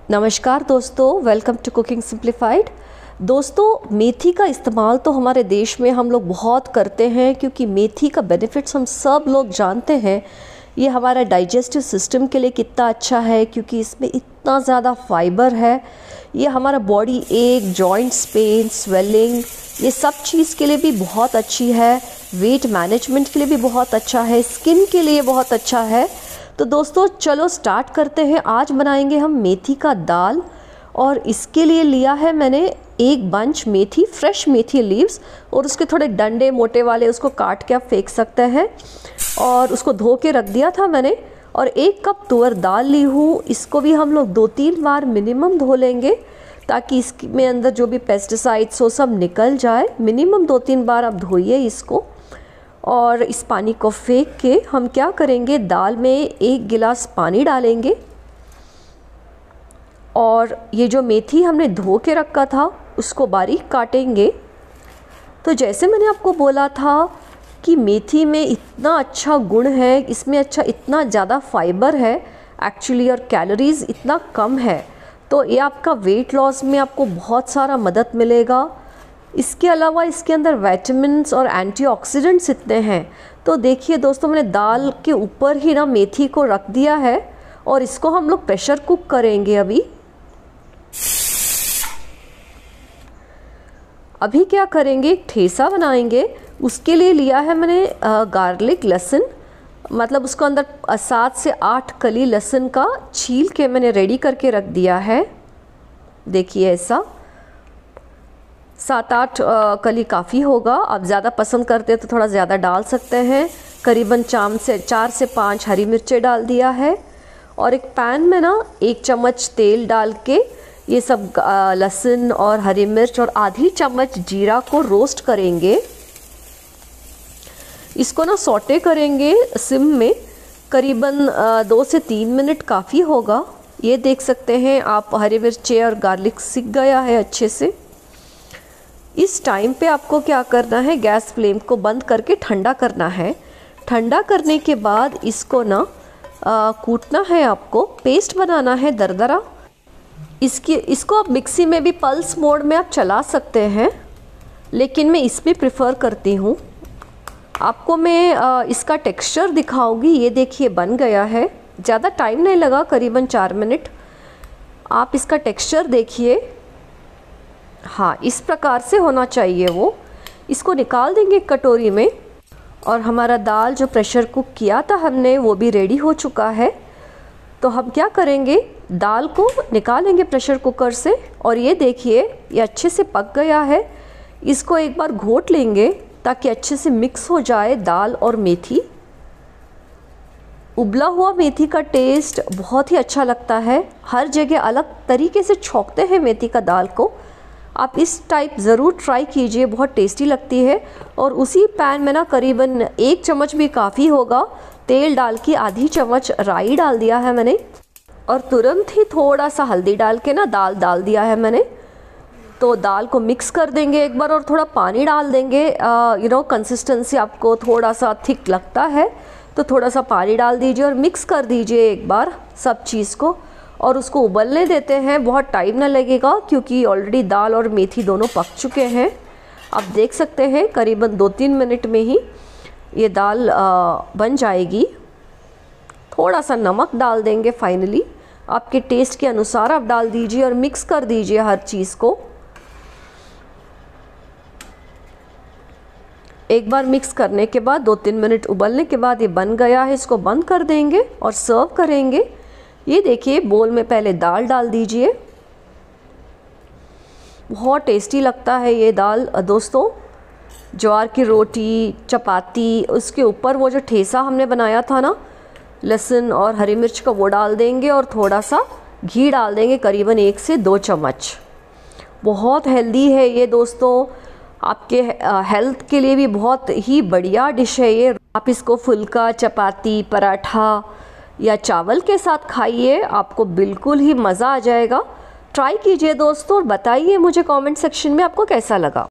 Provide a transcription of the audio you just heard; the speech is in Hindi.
नमस्कार दोस्तों, वेलकम टू कुकिंग सिंप्लीफाइड। दोस्तों, मेथी का इस्तेमाल तो हमारे देश में हम लोग बहुत करते हैं क्योंकि मेथी का बेनिफिट्स हम सब लोग जानते हैं। ये हमारा डाइजेस्टिव सिस्टम के लिए कितना अच्छा है क्योंकि इसमें इतना ज़्यादा फाइबर है। ये हमारा बॉडी एक, जॉइंट्स पेन, स्वेलिंग, ये सब चीज़ के लिए भी बहुत अच्छी है। वेट मैनेजमेंट के लिए भी बहुत अच्छा है, स्किन के लिए बहुत अच्छा है। तो दोस्तों चलो स्टार्ट करते हैं। आज बनाएंगे हम मेथी का दाल और इसके लिए लिया है मैंने एक बंच मेथी, फ्रेश मेथी लीव्स, और उसके थोड़े डंडे मोटे वाले उसको काट के आप फेंक सकते हैं और उसको धो के रख दिया था मैंने। और 1 कप तुअर दाल ली हूँ। इसको भी हम लोग 2-3 बार मिनिमम धो लेंगे ताकि इसमें अंदर जो भी पेस्टिसाइड्स हो सब निकल जाए। मिनिमम 2-3 बार आप धोइए इसको। और इस पानी को फेंक के हम क्या करेंगे, दाल में 1 गिलास पानी डालेंगे और ये जो मेथी हमने धो के रखा था उसको बारीक काटेंगे। तो जैसे मैंने आपको बोला था कि मेथी में इतना अच्छा गुण है, इसमें अच्छा इतना ज़्यादा फाइबर है एक्चुअली, और कैलोरीज़ इतना कम है, तो ये आपका वेट लॉस में आपको बहुत सारा मदद मिलेगा। इसके अलावा इसके अंदर विटामिन्स और एंटीऑक्सीडेंट्स इतने हैं। तो देखिए दोस्तों, मैंने दाल के ऊपर ही ना मेथी को रख दिया है और इसको हम लोग प्रेशर कुक करेंगे। अभी क्या करेंगे, एक ठेसा बनाएंगे। उसके लिए लिया है मैंने गार्लिक, लहसुन, मतलब उसको अंदर 7 से 8 कली लहसुन का छील के मैंने रेडी करके रख दिया है। देखिए ऐसा 7-8 कली काफ़ी होगा। आप ज़्यादा पसंद करते हैं तो थोड़ा ज़्यादा डाल सकते हैं। करीबन 4 से 5 हरी मिर्चें डाल दिया है। और एक पैन में ना 1 चम्मच तेल डाल के ये सब लहसुन और हरी मिर्च और आधी चम्मच जीरा को रोस्ट करेंगे। इसको ना सौटे करेंगे सिम में, करीबन 2 से 3 मिनट काफ़ी होगा। ये देख सकते हैं आप, हरी मिर्चें और गार्लिक सिक गया है अच्छे से। इस टाइम पे आपको क्या करना है, गैस फ्लेम को बंद करके ठंडा करना है। ठंडा करने के बाद इसको ना कूटना है, आपको पेस्ट बनाना है दरदरा। इसको आप मिक्सी में भी पल्स मोड में आप चला सकते हैं, लेकिन मैं इसमें प्रेफर करती हूँ। आपको मैं इसका टेक्सचर दिखाऊंगी। ये देखिए बन गया है, ज़्यादा टाइम नहीं लगा, करीबन 4 मिनट। आप इसका टेक्सचर देखिए, हाँ इस प्रकार से होना चाहिए वो। इसको निकाल देंगे एक कटोरी में। और हमारा दाल जो प्रेशर कुक किया था हमने, वो भी रेडी हो चुका है। तो हम क्या करेंगे, दाल को निकालेंगे प्रेशर कुकर से। और ये देखिए ये अच्छे से पक गया है। इसको एक बार घोट लेंगे ताकि अच्छे से मिक्स हो जाए दाल और मेथी। उबला हुआ मेथी का टेस्ट बहुत ही अच्छा लगता है। हर जगह अलग तरीके से छौंकते हैं मेथी का दाल को। आप इस टाइप ज़रूर ट्राई कीजिए, बहुत टेस्टी लगती है। और उसी पैन में ना करीबन 1 चम्मच भी काफ़ी होगा तेल डाल के आधी चम्मच राई डाल दिया है मैंने। और तुरंत ही थोड़ा सा हल्दी डाल के ना दाल डाल दिया है मैंने। तो दाल को मिक्स कर देंगे एक बार और थोड़ा पानी डाल देंगे। कंसिस्टेंसी आपको थोड़ा सा थिक लगता है तो थोड़ा सा पानी डाल दीजिए और मिक्स कर दीजिए एक बार सब चीज़ को। और उसको उबलने देते हैं, बहुत टाइम ना लगेगा क्योंकि ऑलरेडी दाल और मेथी दोनों पक चुके हैं। आप देख सकते हैं करीबन 2-3 मिनट में ही ये दाल बन जाएगी। थोड़ा सा नमक डाल देंगे फाइनली, आपके टेस्ट के अनुसार आप डाल दीजिए और मिक्स कर दीजिए हर चीज़ को। एक बार मिक्स करने के बाद 2-3 मिनट उबलने के बाद ये बन गया है। इसको बंद कर देंगे और सर्व करेंगे। ये देखिए बोल में पहले दाल डाल दीजिए, बहुत टेस्टी लगता है ये दाल दोस्तों। ज्वार की रोटी, चपाती, उसके ऊपर वो जो ठेसा हमने बनाया था ना लहसुन और हरी मिर्च का, वो डाल देंगे और थोड़ा सा घी डाल देंगे, करीबन 1 से 2 चम्मच। बहुत हेल्दी है ये दोस्तों, आपके हेल्थ के लिए भी बहुत ही बढ़िया डिश है ये। आप इसको फुल्का, चपाती, पराठा या चावल के साथ खाइए, आपको बिल्कुल ही मज़ा आ जाएगा। ट्राई कीजिए दोस्तों और बताइए मुझे कमेंट सेक्शन में आपको कैसा लगा।